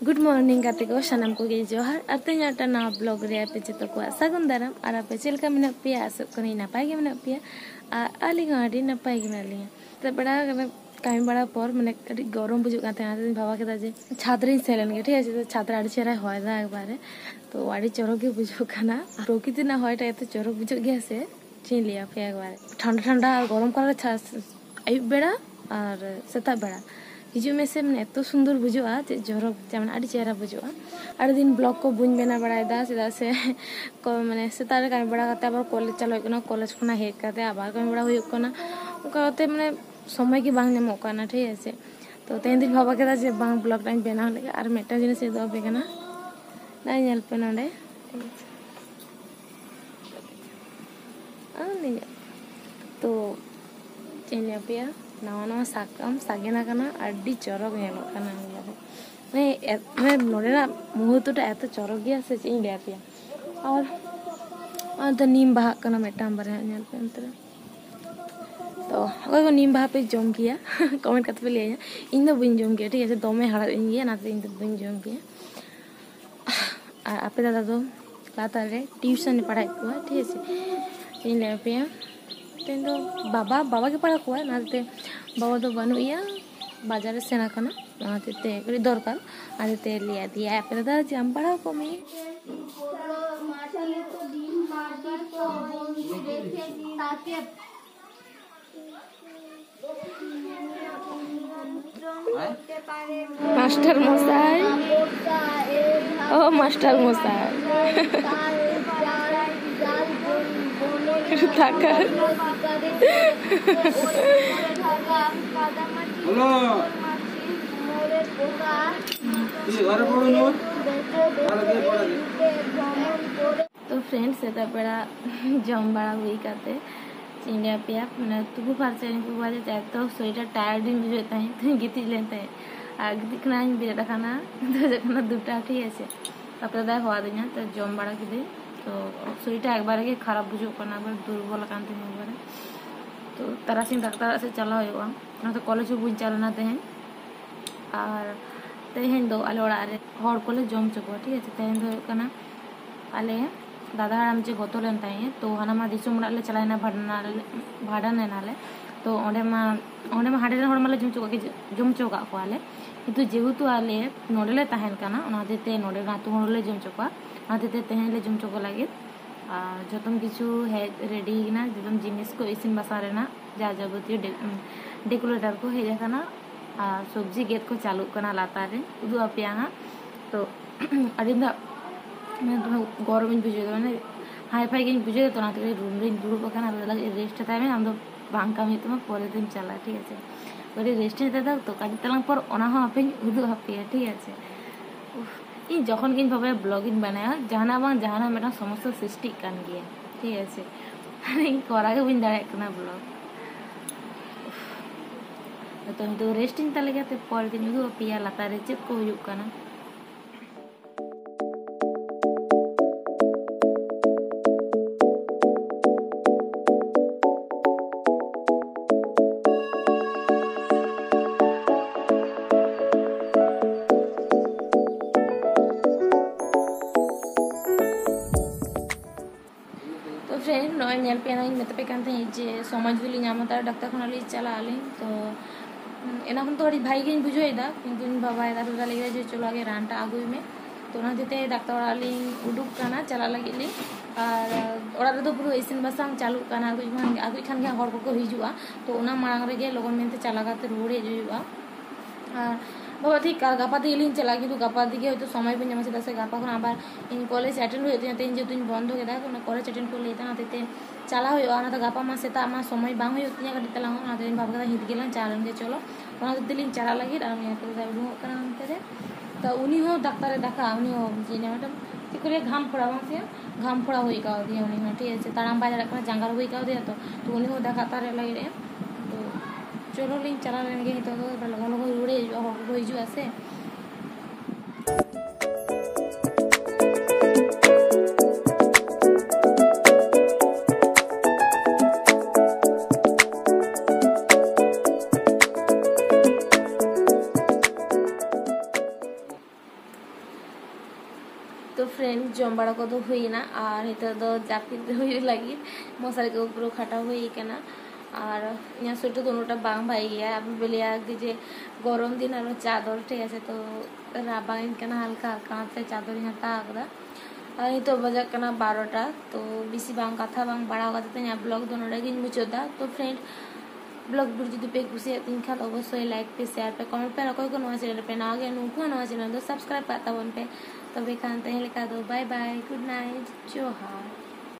Good morning गाते को सानाम को गे जोहार और तेना नवा ब्लॉग रे पे जतो को सागुन दाराम और पे चलका मेना पिया आसब कने नपाय गे मेना पिया आली गाडी नपाय गे मेना लिया तो बड़ा कामी बड़ा पर माने कड़ी गरम बुझु का तेना भावा के जे छात्र सेलेन गे ठीक है छात्र आड़ी चेहरा होय दा एकबारे तो आड़ी चरक गे बुझु खाना प्रकृति ना होय ता एत चरक बुझु गे से ची लिया पे एकबारे ठंडा ठंडा और गरम कर आयुब बेड़ा और सेता बेड़ा हिजु में से मैंने एत सुंदर बुझुआ जरक जेमन आड़ी चेहरा बुझुआ आड़ी दिन ब्लॉग को बुझ बेना बड़ा चेदा से माने सेता कामी बड़ा करते आबार कॉलेज चलो कना कॉलेज खुना हेज करते आबार कामी बड़ा हुयुग कना उनका माने समय की बांग नेमोग कना ठीक है तो तेन दिन भाबा केदा जे बांग ब्लॉग टाइम बेना लगे और मेटा जिनिस दो अपे कना ना नेल पे नोडे तो चेन पे नवा नवा साकम सागेना कना अड्डी चरक नेलो कना मैं नोडेना मुहूर्त एत चरक गया से चेन लिया पे और तो नीम बाहा कना मेटाम बारे नेल पे अंतरे तो अगर को नीम बाहा पे जम किया कमेंट करते पे लिया इन दो बुन जम किया ठीक है दोमे हड़ा इन गया ना तो इन दो बुन जम किया और आपे दादा तो लाता रे ट्यूशन पढ़ाई को ठीक है चेन लिया पे तेन तो बाबा के पढ़ा को नाते बाबा तो बनुया बाजार सेना कना नाते कड़ी दरकार आते लिया दिया आपे दादा जाम पढ़ा को मैं मास्टर मशाई ओ मास्टर मशाई तो फ्रेंड्स से बड़ा जम बड़ा हुई करते चिंडिया पिया मैंने तुगु फारसे को बाजे तो सोईटा टायर्ड दिन बुझे तो गीति लेते और गीतिकना बेरा खाना तो जखना दुटा ठीक है अपने दाय हवा दिना तो जम बड़ा कि तो सोईटा एक बार के खराब बुझो करना बार दुर्बल कांति एक बार तो तारासिंह डाक्टर से चला हुआ तो कॉलेज बुझ चलना तेहन और तेहन दो आले ओड़ा रे हर कोले जम चुको ठीक है तेहन दो कना आले दादा हड़ाम जे गतो लेन ताई तो हाना दिसुम ले चलायना भाड़ान नाले तो ओंडे मा हाड़े हड़ माले जम चोका को आले किंतु जेहेतु आले नोडेले तहन कना ओनाते नोडे नातु हड़ले जम चोका ओनाते तेहन ले जम चोको लगे जतम किछु हेज रेडी ना जतम जिनिस को इसिन बसा रेना जा जाबतीय डेकोरेटर को हेज कना सब्जी गेट को चालू कना लातार रे उदु अपिया तो अडिंदा मैं तुम्हें गौरव बुझे मैंने हाई फाई के बुझे तो ना रूम रे दुड़ब लगे रेस्ट था मैं हम बांग कमी तुम्हें परे दिन चला ठीक है कड़ी रेस्ट दादा तो कड़ी तलांग पर पे उदू हापे ठीक है इन जखन कि भावे ब्लॉगिंग बनाया जहाना बांग जहाना मेरा समस्या सृष्टि कान गया ठीक है करा के बन दाड़ा ब्लॉग तो रेस्टिंग तले गया तो परे दिन उदू हापे लातार रे चेक को हुयुग काना फ्रेंड नॉय नेल पे मेतपे जे समाज दुली नामता डाक्टर खाना ली चला तो एना खन तो भाई के बुझेदा किंतु बाबा दादा लगे जो चलो आगे रानटा आगुई में तो होते डाक्टर ली उडुक करना चला लगे ली और ओड़ा तो पूरा इसिन बसांग चालू करना आगुई खान के हर को हिजुआ तो मांग रे लगन मेनते चला करते रुआड़ हेजुआ बाबा ठीक गापा दिए चला कि गापा दिए तो समय बन चेदा से गापा खन आबार इन कॉलेज अटेंड हुई तेज जेतु बंद केदा कॉलेज अटेंड को लेता नाते चला हुआ गापा मा सेता मा समय बांग हुई कटी तलांग बाबा हित गेला चालन के चलो तेलिंग चला लगे उडूंगे तो उनी हो डाक्टर देखा उनी हो चीज को घाम फोड़ा से घाम फोड़ा हुई का दिया उनी ठीक है ताराम बाय दाड़ा जांगार हुई का दिया तो उनी हो देखा तारे लगे तो चलो लिंग चला लेंगे तो लगा लगा रुड़े हिजुआ से फ्रेंड जम बड़ा को हुईना और नितो दो जापिद हुई लगी मशारी के ऊपर खाटा हुई कना और यहाँ स्वेटर दोनोटा बांग भाई गया अब बेलिया जे गरम दिन और चादर ठीक है तो राबांग कना हल्का हल्का चादर यहाँ ताकदा और नितो बजा 12टा तो बेसी बांग कथा बांग बड़ा कते यहाँ ब्लॉग दोनोटा गिन मुचोदा तो फ्रेंड ब्लॉग जुदी पे कुसियातीन खाल अवश्य लाइक पे शेयर पे कमेंट पे रखो को नवा चैनल पे ना गया नुको नवा चैनल तो सब्सक्राइब पाता वन पे तो बेखान ते लेका दो बाय बाय गुड नाइट जोहार।